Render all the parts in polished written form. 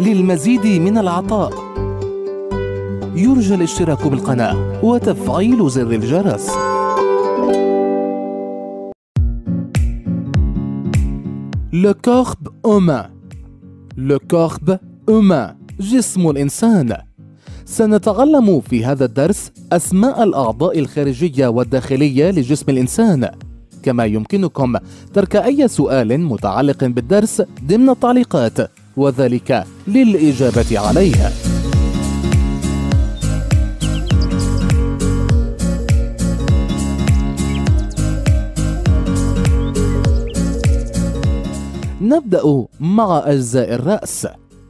للمزيد من العطاء يرجى الاشتراك بالقناة وتفعيل زر الجرس. Le corps humain. Le corps humain. جسم الإنسان. سنتعلم في هذا الدرس أسماء الأعضاء الخارجية والداخلية لجسم الإنسان، كما يمكنكم ترك أي سؤال متعلق بالدرس ضمن التعليقات، وذلك للإجابة عليه. نبدأ مع أجزاء الرأس.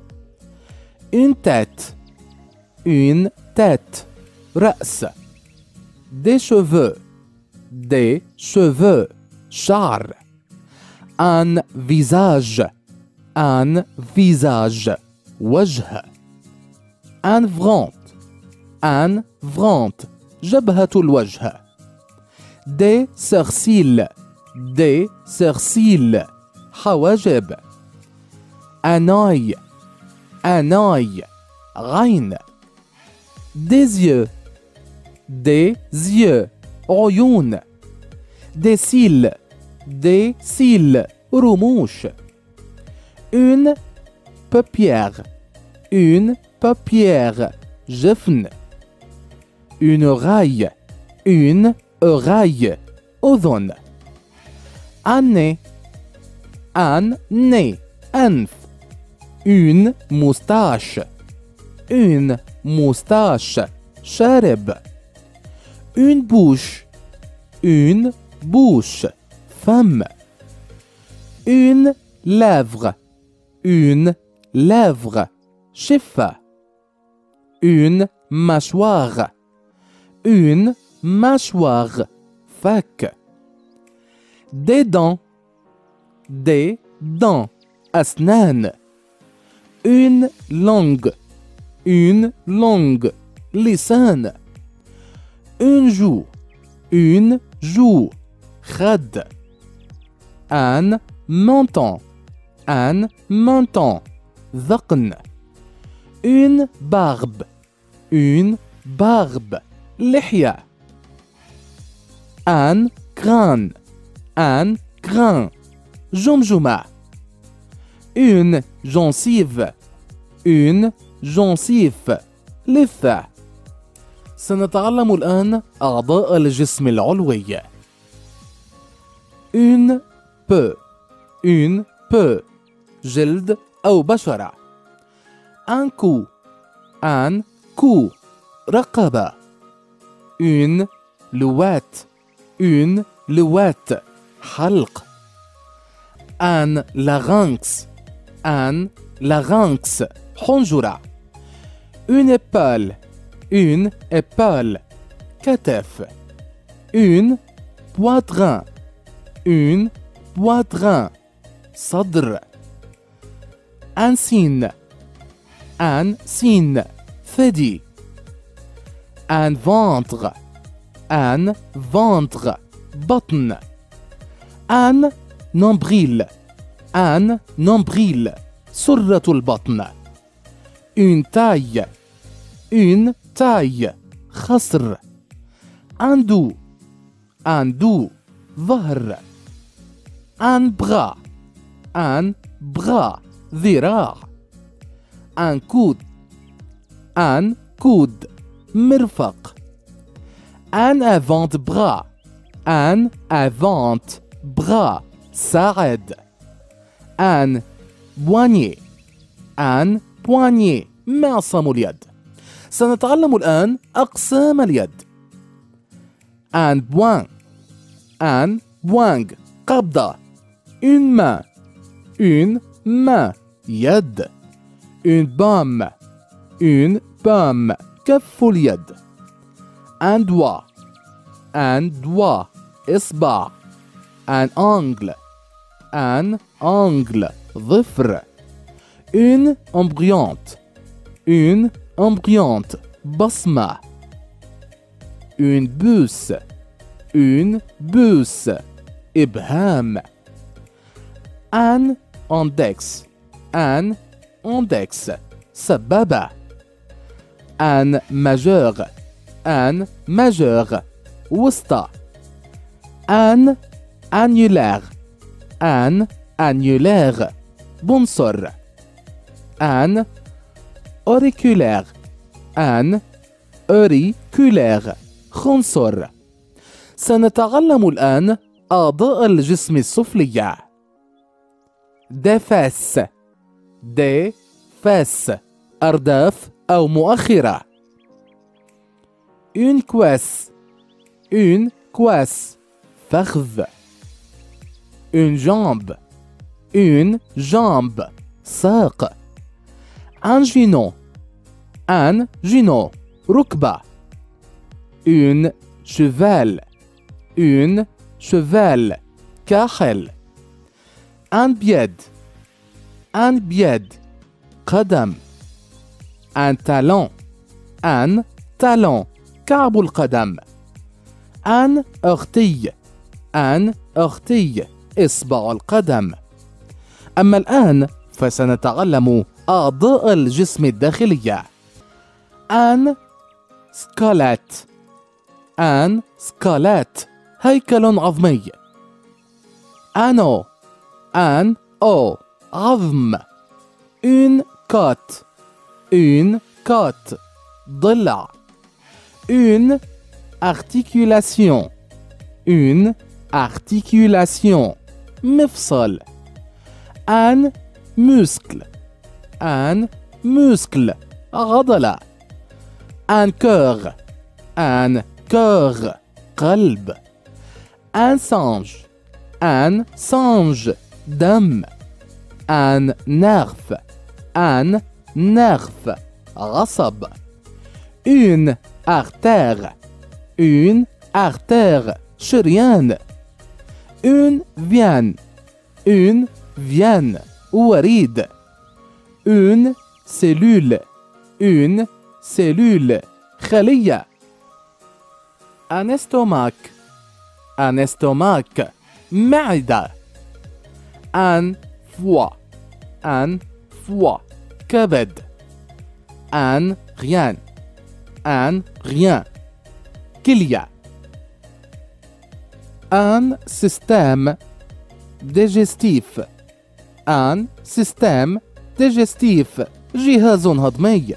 Une tête. Une tête. رأس. Des cheveux. Des cheveux. شعر. Un visage. Un visage. وجه. Un ventre. Un ventre. جبهة الوجه. Des sourcils. Des sourcils. حواجب. Un œil. Un œil. عين. Des yeux. Des yeux. عيون. Des cils. Des cils. رموش. Une paupière. Une paupière. جفن. Une oreille. Une oreille. أذن. Un nez. Un nez. أنف. Une moustache. Une moustache. شارب. Une bouche. Une bouche. فم. Une lèvre. Une lèvre. شفة. Une mâchoire. Une mâchoire. فك. Des dents. Des dents. أسنان. Une langue. Une langue. لسان. Une joue. Une joue. خد. Un menton. Un menton. ذقن. Une barbe. Une barbe. لحية. Un crâne. Un crâne. جمجمة. Une gencive. Une gencive. لثة. سنتعلم الآن أعضاء الجسم العلوي. Une peau. Une peau. جلد أو بشرة. Un cou. Un cou. رقبة. Une louette. Une louette. حلق. Un larynx. Un larynx. حنجرة. Une épaule. Une épaule. كتف. Une poitrine. Une poitrine. صدر. Un signe. Un signe. ثدي. Un ventre. Un ventre. بطن. Un nombril. Un nombril. سرة البطن. Une taille. Une taille. خصر. Un dos. Un dos. ظهر. Un bras. Un bras. ذراع. Un coude. Un coude. مرفق. Un avant-bras. Un avant-bras. ساعد. Un poignet. Un poignet. معصم اليد. سنتعلم الآن أقسام اليد. Un poing. Un poing. قبضة. Une main. Une main. يد. Une paume. Une paume. كف اليد. Un doigt. Un doigt. إصبع. Un ongle. Un ongle. ظفر. Une embrayante. Une embrayante. بصمة. Une puce. Une puce. إبهام. Un index. Un index. سبابة. ان ماجور، ان ماجور وسطى. ان انيولار، ان انيولار بنصر. ان اوريكولار، ان اوريكولار خنصر. سنتعلم الآن أعضاء الجسم السفلية. دي فاس، دي فاس أرداف أو مؤخرة. une cuisse، une cuisse فخذ. une jambe، une jambe ساق. un genou، un genou ركبة. une cheval، une cheval كاحل. un pied، un pied قدم. un talon، un talon كعب القدم. un orteil، un orteil إصبع القدم. أما الآن فسنتعلم أعضاء الجسم الداخلية. un squelette، un squelette هيكل عظمي. un os عظم. une côte ضلع. une articulation، une articulation مفصل. un muscle عضلة. un cœur قلب. un singe دم. un nerf عصب. une artère شريان. une veine وريد. une cellule خلية. un estomac معدة. un foie كبد. un rein كلية. un système digestif، un système digestif جهاز هضمي.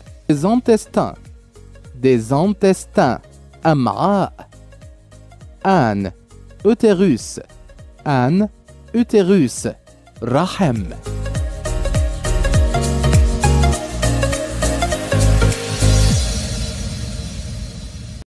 des intestins أمعاء. un utérus رحم.